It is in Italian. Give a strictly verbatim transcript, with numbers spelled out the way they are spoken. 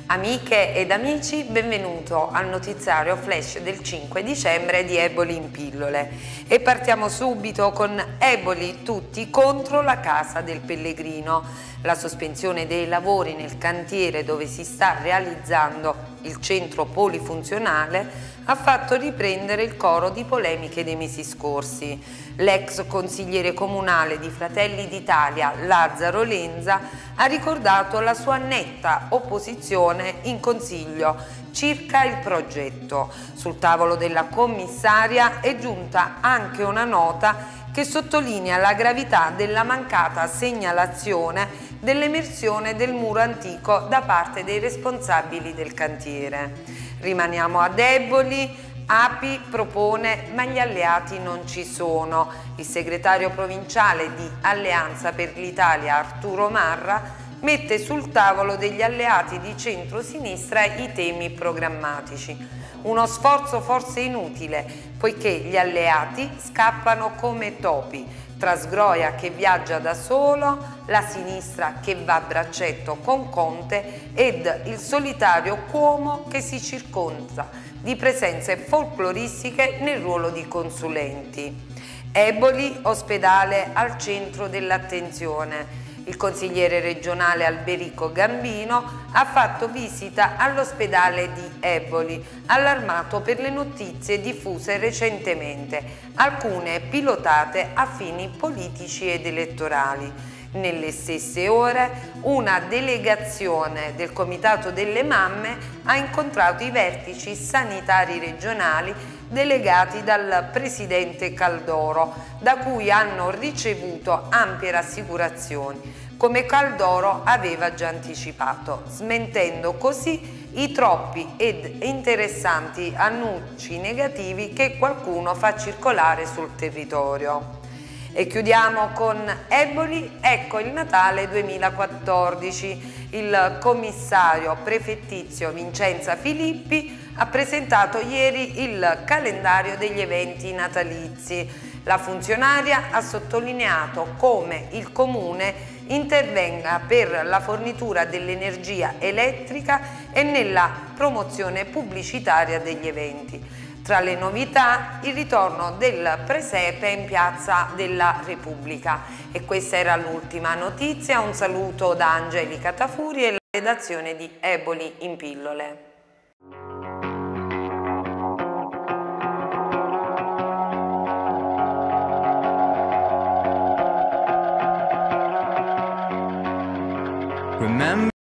Amiche ed amici, benvenuto al notiziario flash del cinque dicembre di Eboli in pillole e partiamo subito con Eboli tutti contro la Casa del Pellegrino. La sospensione dei lavori nel cantiere dove si sta realizzando il centro polifunzionale ha fatto riprendere il coro di polemiche dei mesi scorsi. L'ex consigliere comunale di Fratelli d'Italia, Lazzaro Lenza, ha ricordato la sua netta opposizione in Consiglio circa il progetto. Sul tavolo della commissaria è giunta anche una nota che sottolinea la gravità della mancata segnalazione dell'emersione del muro antico da parte dei responsabili del cantiere. Rimaniamo ad Eboli. A P I propone ma gli alleati non ci sono. Il segretario provinciale di Alleanza per l'Italia Arturo Marra mette sul tavolo degli alleati di centrosinistra i temi programmatici. Uno sforzo forse inutile, poiché gli alleati scappano come topi, tra Sgroia che viaggia da solo, la sinistra che va a braccetto con Conte ed il solitario Cuomo che si circonda di presenze folcloristiche nel ruolo di consulenti. Eboli, ospedale al centro dell'attenzione. Il consigliere regionale Alberico Gambino ha fatto visita all'ospedale di Eboli, allarmato per le notizie diffuse recentemente, alcune pilotate a fini politici ed elettorali. Nelle stesse ore una delegazione del Comitato delle Mamme ha incontrato i vertici sanitari regionali delegati dal presidente Caldoro, da cui hanno ricevuto ampie rassicurazioni, come Caldoro aveva già anticipato, smentendo così i troppi ed interessanti annunci negativi che qualcuno fa circolare sul territorio. E chiudiamo con Eboli, ecco il Natale duemilaquattordici. Il commissario prefettizio Vincenza Filippi ha presentato ieri il calendario degli eventi natalizi. La funzionaria ha sottolineato come il Comune intervenga per la fornitura dell'energia elettrica e nella promozione pubblicitaria degli eventi. Tra le novità, il ritorno del presepe in Piazza della Repubblica. E questa era l'ultima notizia. Un saluto da Angelica Tafuri e la redazione di Eboli in pillole. Remember